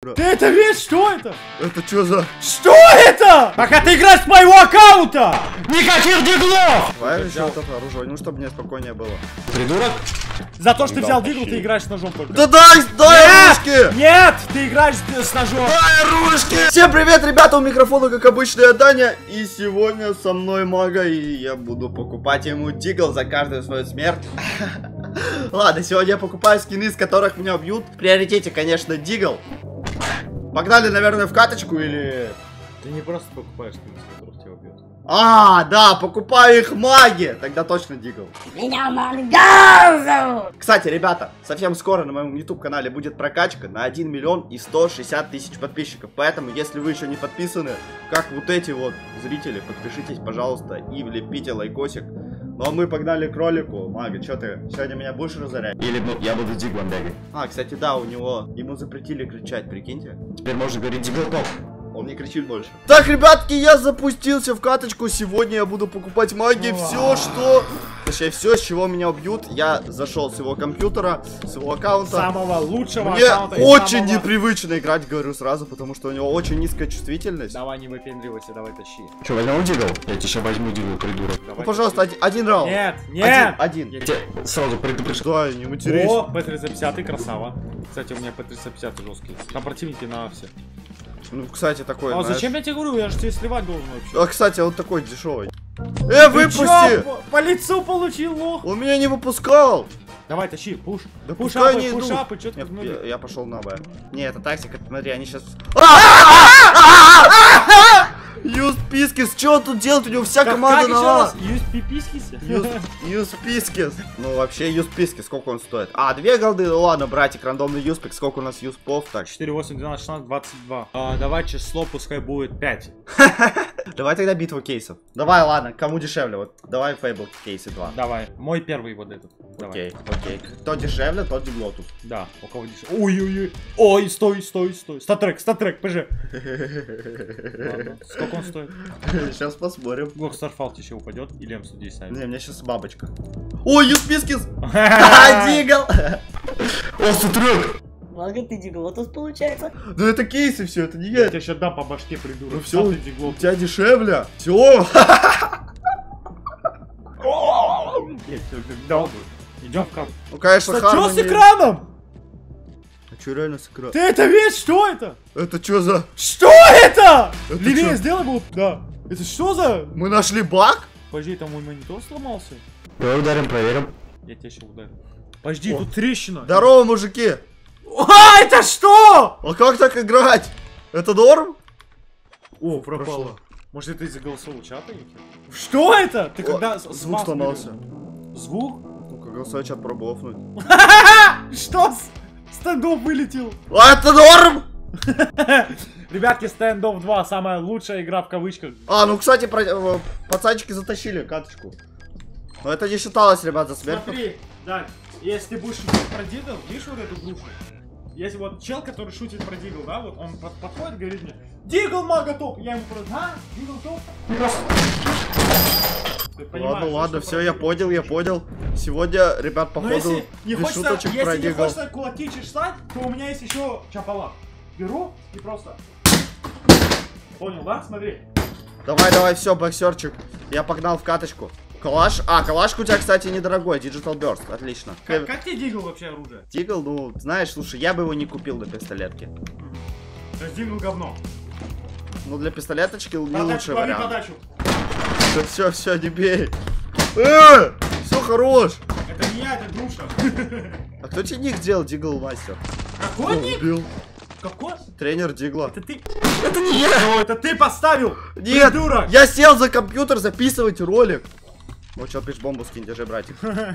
Ты это видишь? Что это? Это что за... Что это? Пока ты играешь с моего аккаунта! Никаких диглов! Давай еще вот это оружие, ну чтобы мне спокойнее было. Придурок? За то, что ты взял дигл, ты играешь с ножом только. Да дай ручки! Нет, ты играешь с ножом. Дай ручки! Всем привет, ребята, у микрофона, как обычно, я Даня. И сегодня со мной Мага, и я буду покупать ему дигл за каждую свою смерть. Ладно, сегодня я покупаю скины, с которых меня бьют. В приоритете, конечно, дигл. Погнали, наверное, в каточку или... Ты не просто покупаешь скины, с которых тебя убьют. А, да, покупаю их маги. Тогда точно дигл. Меня Мангал зовут. Кстати, ребята, совсем скоро на моем YouTube канале будет прокачка на 1 миллион и 160 тысяч подписчиков. Поэтому, если вы еще не подписаны, как вот эти вот зрители, подпишитесь, пожалуйста, и влепите лайкосик. Ну а мы погнали к ролику. Мага, что ты сегодня меня будешь разорять? Или я буду диглом бегать. А, кстати, да, у него, ему запретили кричать, прикиньте. Теперь можно говорить дигл топ. Он не кричит больше. Так, ребятки, я запустился в каточку. Сегодня я буду покупать маги. Все, что... Точнее, все, с чего меня убьют. Я зашел с его компьютера, с его аккаунта. Самого лучшего Мне аккаунта. очень непривычно играть, говорю сразу, потому что у него очень низкая чувствительность. Давай не выпендривайся, давай тащи. Че, возьму дигл? Я тебе сейчас возьму дигл, придурок. Ну, пожалуйста, один раунд. Нет, нет. Один. Я тебе сразу предупреждаю. Да, не матерись. О, P350, красава. Кстати, у меня P350 жесткий. Там противники на все. Ну, кстати, такой, А знаешь... зачем я тебе говорю? Я же тебе сливать должен вообще. А, кстати, он такой дешевый. Ты Выпусти! чё, по лицу получил, лох? Он меня не выпускал. Давай, тащи, пуш. Да Пушапы, пускай не идут. пушапы, чё ты Нет, гнули? я пошел на Б. Не, это тактика, смотри, они сейчас... Юз Пискис, что он тут делает? У него вся команда на А. Юз пипискис? Юз Пискис. Ну, вообще, Юз Пискис, сколько он стоит? А, 2 голды, ну ладно, братик, рандомный Юспик. Сколько у нас Юспов? Так, 4, 8, 12, 16, 22. Давай число, пускай будет 5. давай тогда битву кейсов. Давай, ладно, кому дешевле? Вот, давай Фейбл кейсы 2. Давай, мой первый вот этот. Давай. Окей, окей. Кто дешевле, тот диглотус. Да, у кого дешевле. Ой-ой-ой. Ой, стой. Статрек, пж. Ладно, сколько он стоит? Сейчас посмотрим. Гор Старфалт еще упадет, или М110 ставит. Не, у меня сейчас бабочка. Ой, Юз Пискис! Дигл! О, сутрек! Мага, ты диглотус получается. Да это кейсы все, это не Я я. тебе сейчас дам по башке, придурок. Ну все, Сам у ты диглот. тебя дешевле. Все. Идем в карту. Ну, конечно, Что Хармони... с экраном? А что реально с экраном? Ты это видишь? Что это? Это что за... Что это? Это Левее чё? сделай был. Да. Это что за... Мы нашли баг? Подожди, там мой монитор сломался. Давай ударим, проверим. Я тебя сейчас ударю. Подожди, тут трещина. Здорово, мужики. А, это что? А как так играть? Это норм? О, пропало. Может, это из-за голосового чата? Что это? Ты когда... Звук сломался. Звук? Ну-ка, голосовой чат пробовнуть. Что? Стендов вылетел. А это норм? Ребятки, Standoff 2 самая лучшая игра в кавычках. А, ну, кстати, пацанчики затащили каточку. Но это не считалось, ребят, за смерть. Смотри, да, если ты будешь шутить про дигл, видишь вот эту грушу? Если вот чел, который шутит про дигл, да, вот он подходит, говорит мне, дигл мага топ, я ему просто, а, дигл топ. Ладно, все, я понял. Сегодня, ребят, Но походу, если не без хочется, шуточек про если не дигл. хочется кулаки чесать, то у меня есть еще чапала. Беру и просто... Понял, да? Смотри. Давай, все, боксерчик. Я погнал в каточку. Калаш. А, калашка у тебя, кстати, недорогой. Digital Burst. Отлично. Как тебе дигл вообще оружие? Дигл, ну, знаешь, слушай, я бы его не купил на пистолетке. То есть дигл говно. Ну, для пистолеточки не Подачу, лучший лови вариант. подачу. Все, не бей. Все хорош. Это не я, это груша. А кто тебе ник сделал, Дигл мастер? Какой ник? Убил. Какой? Тренер Дигла. Это ты. Это не я. Ну, это ты поставил. Нет, придурок. я сел за компьютер записывать ролик. Ну, что, пишешь, бомбу скинь, держи, братик.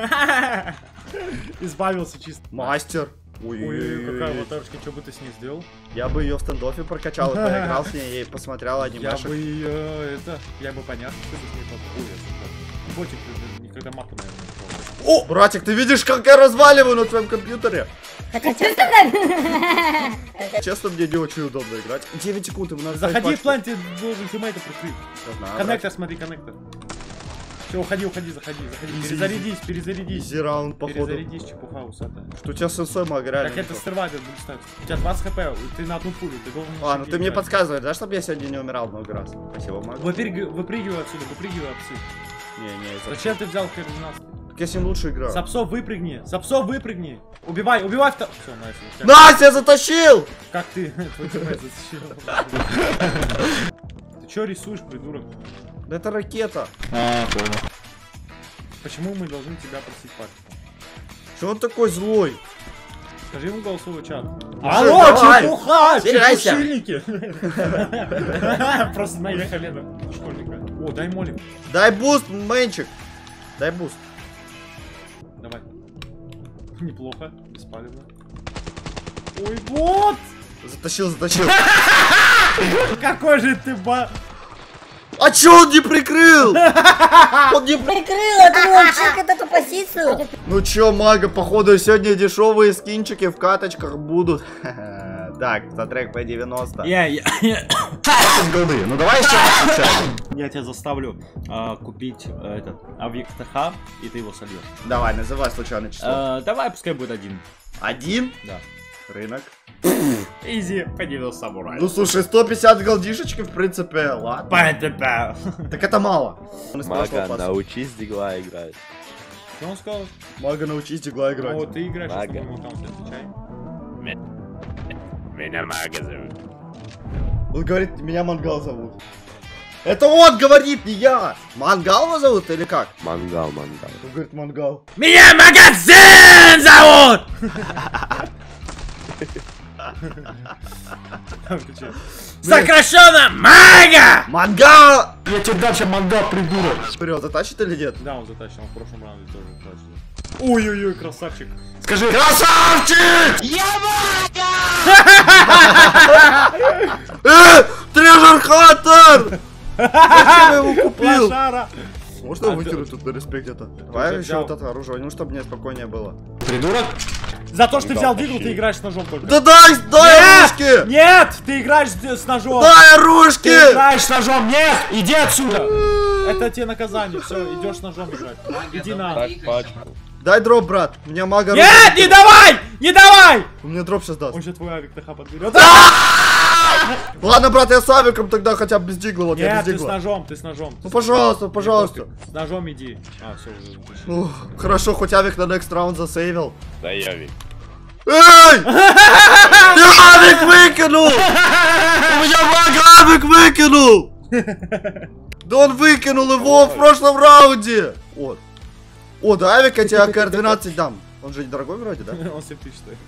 Избавился чисто. Мастер. Ой, какая аватарочка, что бы ты с ней сделал? Я бы ее в стендофе прокачал и поиграл с ней и посмотрел Я анимешек. бы ее, я бы понятно, что бы с ней попал. Ой, я сука. Ботик никогда мату, наверное, не пробовал. О, братик, ты видишь, как я разваливаю на твоем компьютере? Хотя что сказать? Честно, мне не очень удобно играть. 9 секунд, ему надо Заходи в ставить план, ты должен тиммейта прикрыть. пачку. Я знаю, Коннектор, смотри, коннектор. Все, уходи, заходи. Перезарядись. Изи раунд, походу. Перезарядись, чепуха усатая. Что у тебя сенсой, мага, реально. Так это срвайвер будет ставить. У тебя 20 хп, ты на одну пулю, ты должен... А, ну ты мне подсказываешь, да, чтобы я сегодня не умирал много раз? Спасибо, мага. Выпрыгивай отсюда, отсюда. Не, Зачем ты взял Хер-12? так я с ним лучше играю. Сапсов выпрыгни. Убивай второго. Все, найс. Настя, я затащил! Как ты? Твой тиммейт затащил. Ты чё рисуешь, придурок? Да это ракета. А, понял. Почему мы должны тебя просить пачку? Что он такой злой? Скажи ему голосовой чат. Алло, чепуха! Собирайся. Чепушильники! Просто наехали на школьника. О, дай молик. Дай буст, мэнчик. Дай буст. Давай. Неплохо, беспалевно. Ой, вот! Затащил. Какой же ты ба... А чё он не прикрыл? Он не... Прикрыл эту волчик, эту позицию. Ну чё, мага, походу сегодня дешевые скинчики в каточках будут. Так, за трек по 90. Голды. Ну давай еще раз. Я тебя заставлю купить этот Авик ТХ, и ты его сольешь. Давай, называй случайное число. Давай, пускай будет 1. 1? Да. Рынок. Изи, по 90 самурай. Ну слушай, 150 голдишечки, в принципе, ладно. Так это мало. Мага, научись дигла играть. Что он сказал? Мага, научись дигла играть. О, ты играешь, Мага. по моему аккаунту, отвечай. Меня Мага зовут. Он говорит, меня Мангал зовут. Это он говорит, не я. Мангал его зовут или как? Мангал. Он говорит, Мангал. Меня магазин зовут! Сокращенно Мага! Мангал! Я тебе дам сейчас мангал, придурок. Вперед, затащит или нет? Да, он затащил, он в прошлом раунде тоже затащил. Ой-ой-ой, красавчик. Скажи. Красавчик! Трежер Хантер! Зачем я его купил? Лошара! Можно выкинуть тут на респект это? Давай еще взял. вот это оружие, ну чтобы мне спокойнее было. Придурок. За то, что ты взял дигл, ты играешь с ножом только. Да дай оружки! Нет! Ты играешь с ножом! Дай оружки! Ты играешь с ножом! Нет! Иди отсюда! Это тебе наказание, все, идешь с ножом играть. Иди на. Так, пачку. Дай дроп, брат. У меня мага... Нет, не давай! Не давай! У меня дроп сейчас даст. Он же твой авик ТХ подберет. Ладно, брат, я с авиком тогда хотя бы без дигла, вот я Нет, без ты с дигла. ножом, ты с ножом. Ну пожалуйста, пожалуйста. С ножом иди. А, все, уже затащил. Ух, хорошо, хоть авик на next раунд засейвил. Да я ведь. Эй! Ты авик выкинул! У меня мага авик выкинул! Да он выкинул его в прошлом раунде! Вот. О, да, авик я тебе АКР-12 дам. Он же недорогой вроде, да? Он 7000 стоит.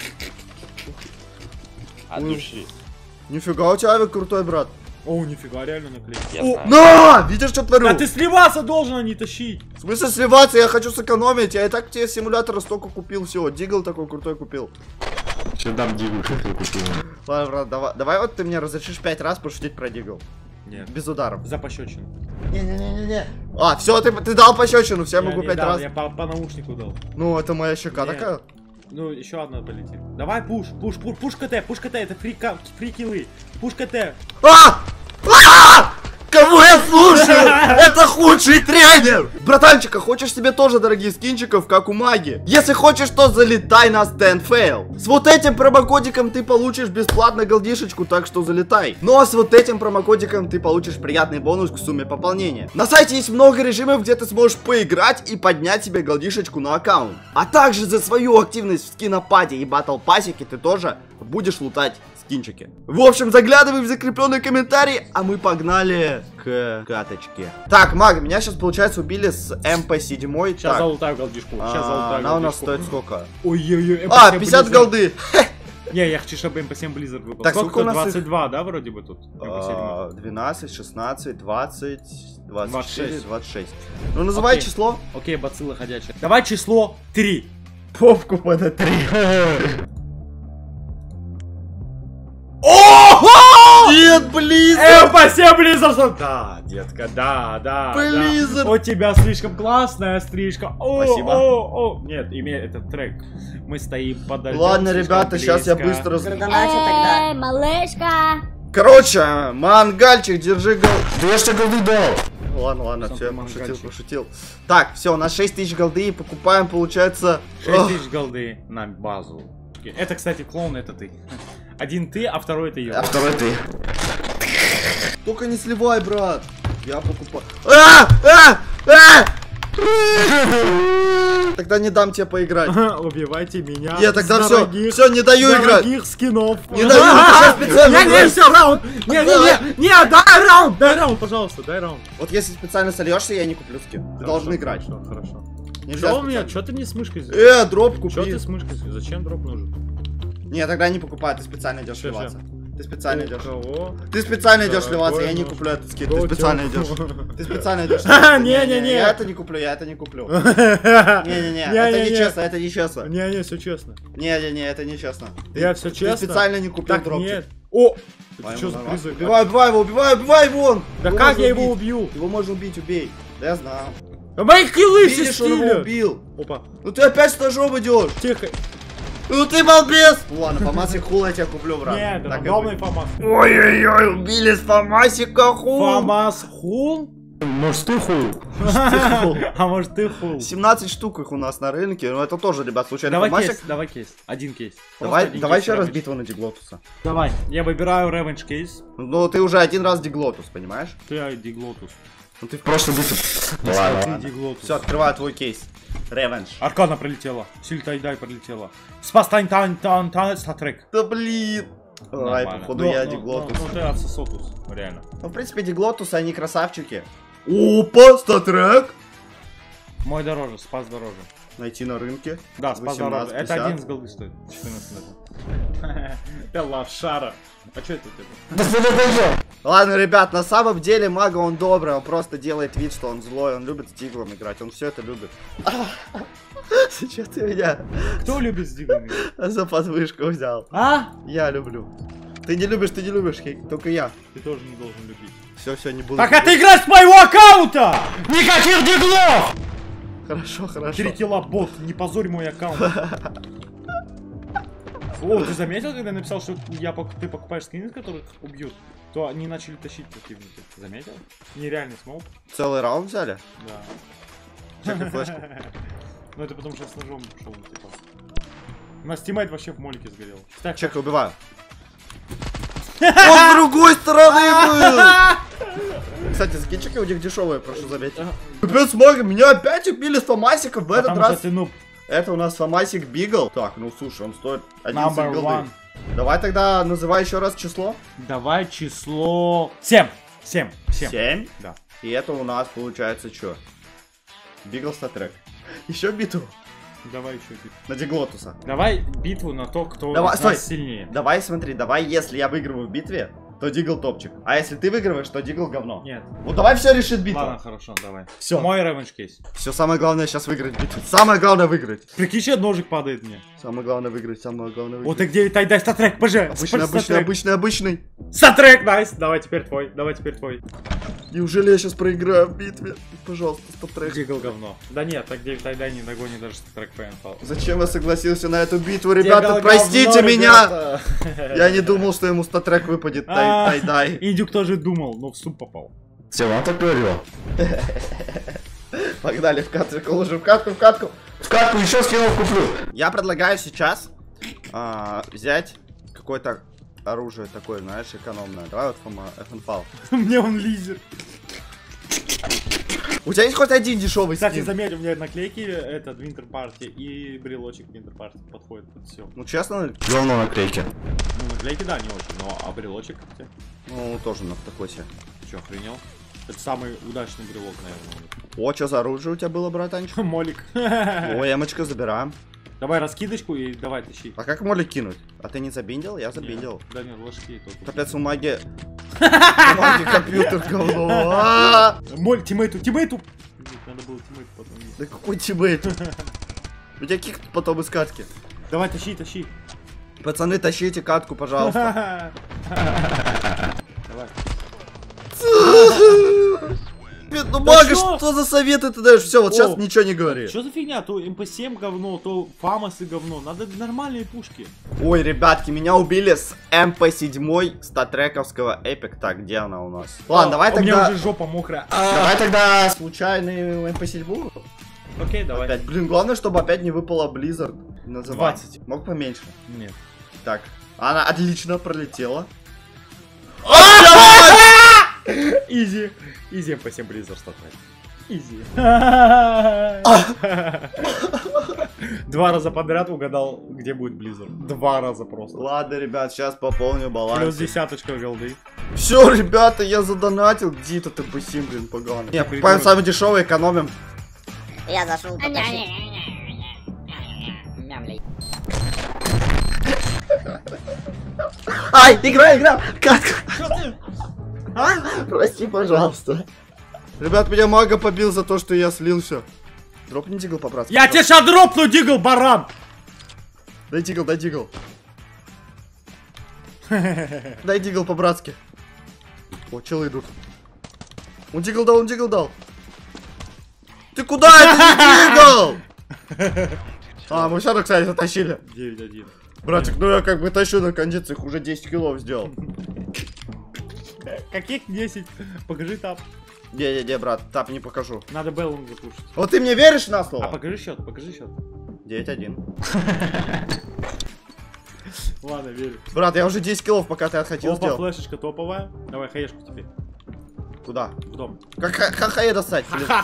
От души. Нифига, у тебя авик крутой, брат. О, нифига, реально наклеил. Я О, знаю. на! Видишь, что творю? Да ты сливаться должен, а не тащить. В смысле сливаться? Я хочу сэкономить. Я и так тебе симулятора столько купил всего. Дигл такой крутой купил. Сейчас дам дигу, что ты купил. Ладно, брат, давай вот ты мне разрешишь 5 раз пошутить про Дигл. Нет. Без ударов. За пощечину. Не-не-не-не. А, все, ты дал пощечину, все, могу не 5 дал, раз. Я по наушнику дал. Ну, это моя щека Нет. такая. Ну, еще одна полетит. Давай пуш КТ, это фри киллы. Пуш КТ. А! Кого я слушаю? Это худший тренер! Братанчика, хочешь себе тоже дорогих скинчиков, как у маги? Если хочешь, то залетай на Stand Fail. С вот этим промокодиком ты получишь бесплатно голдишечку, так что залетай. Ну а с вот этим промокодиком ты получишь приятный бонус к сумме пополнения. На сайте есть много режимов, где ты сможешь поиграть и поднять себе голдишечку на аккаунт. А также за свою активность в скинопаде и батл пассике ты тоже будешь лутать скинчики. В общем, заглядывай в закрепленный комментарий, а мы погнали к каточке. Так, маг, меня сейчас, получается, убили с МП7. Сейчас залутаю голдишку. Она у нас стоит сколько? Ой-ой-ой. А, 50 голды. Не, я хочу, чтобы МП7 Blizzard выпал. Так, сколько у нас 22, да, вроде бы тут? МП7. 12, 16, 20, 24, 26. 26. Ну, называй Окей. число. Окей, бацилла ходячая. Давай число 3. Попку под 3. Нет, Blizzard! МП7 Blizzard! Да, детка, да. Blizzard! У тебя слишком классная стрижка. Спасибо. Нет, имеет этот трек. Мы стоим подальше. Ладно, ребята, сейчас я быстро... Градоначи тогда. малышка. Короче, мангальчик, держи гол. Да я ж тебе голды дал. Ладно, Сам все, я ты мангальщик. пошутил. Так, все, у нас 6000 голды, и покупаем, получается... 6000 голды на базу. Это, кстати, клоун, это ты. Один ты, а второй это я. А второй ты. Только не сливай, брат. Я покупаю. Тогда не дам тебе поиграть. Убивайте меня. Я тогда с все, дорогих- все, не даю играть. дорогих скинов. Не даю, я специально Не, играю. все, раунд. Не, дай раунд, пожалуйста, дай раунд. Вот если специально сольешься, я не куплю скин. Ты должен играть. Хорошо. Нельзя Что у меня? специально. Что ты мне с мышкой сделал? Дроп Что купи. ты с мышкой сделал? Зачем дроп нужен? Не, тогда не покупай, ты специально идешь Ща, сливаться. Ты специально идешь. Кого? Ты специально идешь Дорогой сливаться, я не нож. куплю этот скин. До Ты специально тём. идешь. Ты специально идешь сливаться. Не-не-не. Я это не куплю, я это не куплю. Не-не-не, это Не-не-не. нечестно, это нечестно. Не, все честно. Не-не-не, это нечестно. Я все Ты честно. специально не купил Так, дропчик. нет. О! Давай Что ему за нормально. призыв? Убивай его! Да Его как можно я его убить. убью? Его можно убить, убей. Да я знаю. Да мои киллы все Видишь, он его стиля. убил. Опа, Ну ты опять с ножом идешь. тихо. Ну ты балбес! Ладно, фамасик хул я тебя куплю, брат. Нет, Так и рандомный быть. фамас. Ой-ой-ой, убили с фамасика хул. Фамас хул? Может, ты хуй? А может ты хул? 17 штук их у нас на рынке, но это тоже, ребят, случайно фамасик. Давай кейс. Один кейс. Давай, Просто один давай кейс еще раз Revenge. битву на Диглотуса. Давай, я выбираю Revenge кейс. Ну ты уже один раз Диглотус, понимаешь? Ты Диглотус. Ну ты Просто битва. Ладно. Ты Диглотус. Все, открываю твой кейс. Ревенж. Аркана пролетела. Сильтайдай пролетела. Спас тан статрек. Да блин. Ай, походу я Диглотус. Ну ты отсосотус, реально. Ну, в принципе, Диглотусы, они красавчики. Опа, статрек. Мой дороже, спас дороже. Найти на рынке. Да, спас 18, дороже. Это 50. 1 с голды стоит. 14 метров. Это лошара. А что это у тебя? Ладно, ребят, на самом деле Мага он добрый, он просто делает вид, что он злой, он любит с Диглом играть, он все это любит. Сейчас ты меня Кто любит с диглами? за подвышку взял. А? Я люблю. Ты не любишь, Хейк, только я. Ты тоже не должен любить. Все, не буду. Так это игра с моего аккаунта! Никаких диглов! Хорошо. 3 килла бот, не позорь мой аккаунт. О, ты заметил, когда я написал, что ты покупаешь скины, которых убьют, то они начали тащить противники. Заметил? Нереальный смоук. Целый раунд взяли? Да. Чекай флешку. Ну это потому что я с ножом шел, типа. У нас тиммейт вообще в молике сгорел. Так, Чекай, убиваю. Он с другой стороны был! Кстати, скинчики у них дешевые, прошу заметить. Капец, Мага, меня опять убили с фамасиком в этот потому раз. что ты нуб. Это у нас фамасик Бигл. Так, ну слушай, он стоит 11 Number голды. one. Давай тогда называй еще раз число. Давай число 7. 7. 7. Да. И это у нас получается что? Бигл статрек. Еще битву Давай еще битву. на Диглотуса. Давай битву на то, кто Давай, из нас стой. сильнее. Давай смотри, давай, если я выигрываю в битве, то Дигл топчик. А если ты выигрываешь, то Дигл говно. Нет. Вот давай все решит битва. Ладно, хорошо, давай. Всё. Мой ревенж кейс. Все, самое главное сейчас выиграть битву. Самое главное выиграть. Прикинь, что ножик падает мне. Самое главное выиграть, самое главное выиграть. Вот и где дай статрек, пожалуйста. Обычный. Статрек, найс. Давай теперь твой. Неужели я сейчас проиграю в битве? Пожалуйста, статрек. Дигл говно. Да нет, так Дэвид Тайдай не догонит даже статрек по НФЛ. Зачем я согласился на эту битву, ребята? Дигл Простите говно, меня! ребята. Я не думал, что ему статрек выпадет, Тайдай. Индюк тоже думал, но в суп попал. Все, он так говорил. Погнали в катку, уже в катку. В катку еще скинов куплю. Я предлагаю сейчас взять какое-то оружие такое, знаешь, экономное. Давай вот FNFAL. Мне он лизер. У тебя есть хоть один дешевый Кстати, скин? заметь, у меня наклейки, этот Winter Party и брелочек Winter Party подходит под все. Ну, честно, Говно наклейки. Ну, наклейки, да, не очень, но а брелочек где? ну, тоже на такой себе. Че, охренел? Это самый удачный брелок, наверное. О, что за оружие у тебя было, братанчик? Молик. О, эмочка, забираем. Давай раскидочку и давай тащи. А как молик кинуть? А ты не забиндил? Я забиндил. Да нет, ложки только. Капец, у маги... У маги компьютер говно. А! Моль, тиммейту! Нет, надо было тиммейту потом. Да какой тиммейт? У тебя кик потом из катки. Давай, тащи. Пацаны, тащите катку, пожалуйста. Давай. Ну, Мага, чё? что за советы ты даешь? Все, вот сейчас О, ничего не говори. Что за фигня? То МП7 говно, то Фамосы говно. Надо нормальные пушки. Ой, ребятки, меня убили с МП7 статрековского Эпик. Так, где она у нас? Ладно, давай У меня тогда... уже жопа мокрая. Давай тогда случайный МП7. Окей, давай. Опять, блин, главное, чтобы опять не выпала Blizzard. Называй. 20. Мог поменьше. Нет. Так, она отлично пролетела. Изи. Изи МП7 Blizzard статная. Изи. 2 раза подряд угадал, где будет Blizzard. 2 раза просто. Ладно, ребят, сейчас пополню баланс. Плюс 10 голды. Все, ребята, я задонатил. Где этот МП7, блин, поганый? Не, покупаем самый дешевый, экономим. Я зашел потащить. Ай, игра! Катка! Прости, пожалуйста. Ребят, меня Мага побил за то, что я слил все. Дропни дигл по-братски. Я тебе сейчас дропну, дигл, баран! Дай дигл, дай дигл. Дай дигл по-братски. О, челы идут. Он дигл дал. Ты куда? Это не дигл! А, мы все равно, кстати, затащили. 9-1. Братик, ну я как бы тащу на кондициях, уже 10 килов сделал. Каких 10? Покажи тап. Не, брат, тап не покажу. Надо Беллум запушить. Вот ты мне веришь на А слово? покажи счет. 9-1. Ладно, верю. Брат, я уже 10 килов, пока ты отходил, Опа, сделал. флешечка топовая. Давай хаешку теперь. Куда? В дом. Как хахае достать?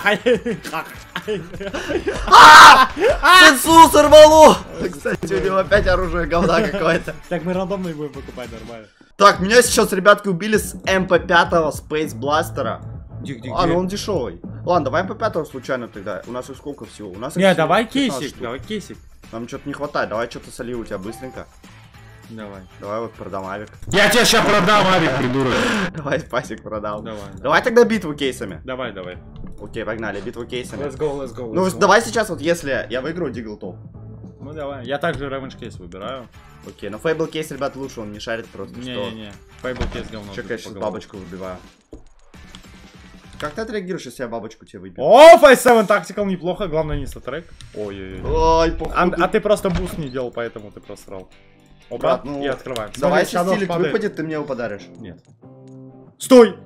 Ха-ха. Сенсу сорвало! Кстати, у него опять оружие говна какое-то. Так мы рандомные будем покупать нормально. Так, меня сейчас ребятки убили с МП5 Space Бластера. Где? А, ну он дешевый. Ладно, давай МП5 случайно тогда. У нас их сколько всего? У нас их Не, всего давай 15 кейсик, штук. давай кейсик. Нам что-то не хватает. Давай что-то соли у тебя быстренько. Давай. Давай вот продам авик. Я тебе сейчас продам, Авик, придурок. Давай спасик продал. Давай. Давай тогда битву кейсами. Давай. Окей, погнали, битву кейсами. Let's go. Ну давай сейчас вот если я выиграю дигл топ. Ну давай. Я также ревенж кейс выбираю. Окей, но Фейбл кейс, ребят, лучше, он не шарит просто. что. Не. Фейбл кейс говно. Че, я сейчас бабочку выбиваю. Как ты отреагируешь, если я бабочку тебе выбью? О, 5-7 Tactical неплохо, главное не статрек. Ой. Ой, походу. А ты просто буст не делал, поэтому ты просрал. Опа, Брат, ну, и открываем. Давай, Смотри, если стилик падает. выпадет, ты мне его подаришь. Нет. Стой!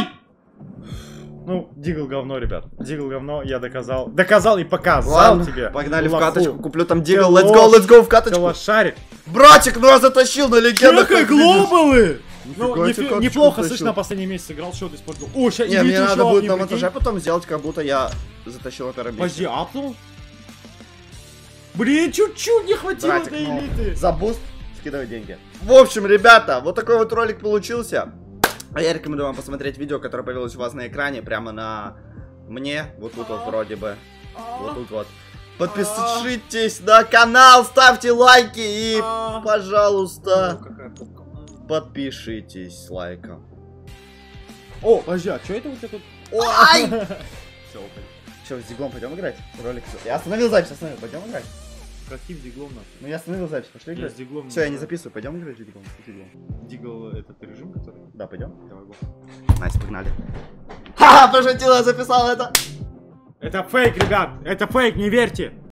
Ну, дигл говно, ребят. Дигл говно, я доказал. Доказал и показал Ладно, тебе. погнали в лоху. каточку, куплю там дигл. Ты Let's go в Ты каточку. лошарик. Братик, ну я затащил на легендах. Как глобалы! Ну, Нифига себе, каточку неплохо, затащил. слышно, на последний месяц сыграл, счет испортил. О, сейчас Не, мне надо будет на монтаже потом сделать, как будто я затащил это рабочее. Подожди, апнул? Блин, чуть-чуть не хватило Братик, этой ну, элиты. за буст скидывай деньги. В общем, ребята, вот такой вот ролик получился. А я рекомендую вам посмотреть видео, которое появилось у вас на экране, прямо на мне. Вот тут вот вроде бы. Вот тут вот. Подпишитесь на канал, ставьте лайки и, пожалуйста, подпишитесь лайком. О, подожди, а что это у тебя тут? Ой! Все, окей. Че, с диглом пойдем играть? Ролик. Я остановил запись, пойдем играть. Каким диглом нахуй? Ну я остановил запись, пошли Я играть. с диглом. Все, я не записываю, пойдем играть с диглом. Дигл этот режим, который? Да, пойдем. Давай, го. Найс, погнали. Ха-ха, пошутила, записал это. Это фейк, ребят! Это фейк, не верьте!